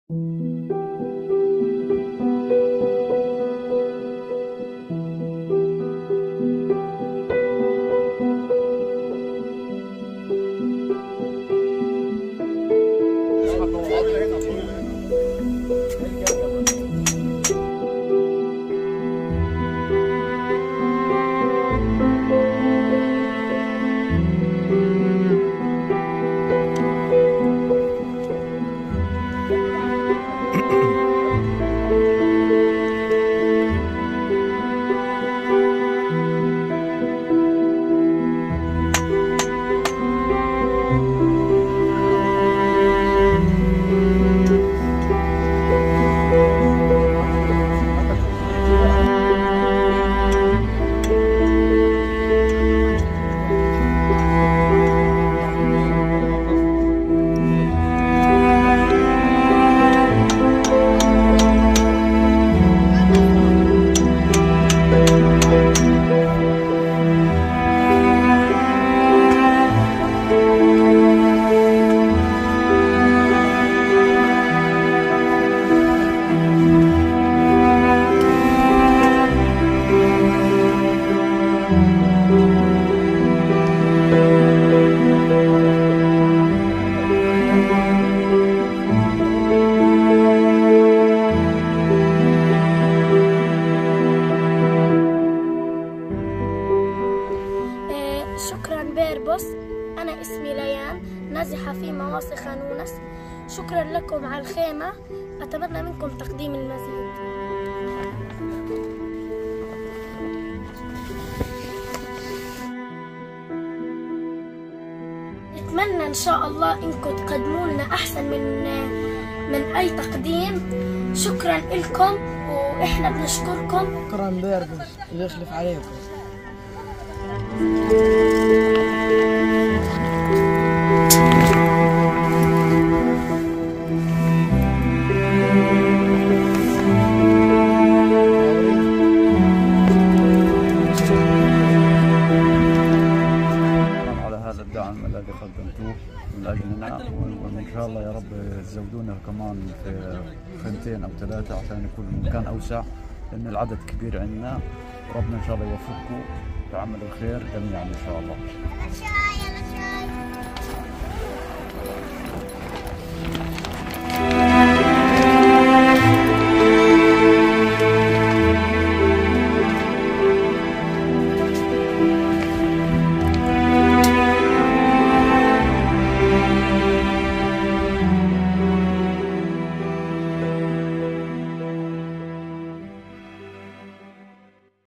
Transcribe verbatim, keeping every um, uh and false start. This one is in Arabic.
شكرا بيربوس. أنا اسمي ليان، نازحة في مواصي خانونس. شكرا لكم على الخيمة، أتمنى منكم تقديم المزيد. نتمنى إن شاء الله إنكم تقدموا لنا أحسن من من أي تقديم. شكرا لكم وإحنا بنشكركم. شكرا بيربوس، الله يخلف عليكم. على هذا الدعم الذي قدمتوه من اجلنا، وان شاء الله يا رب تزودونا كمان في خيمتين او ثلاثه عشان يكون المكان اوسع، لان العدد كبير عندنا. ربنا ان شاء الله يوفقكم تعملوا الخير جميعا ان شاء الله.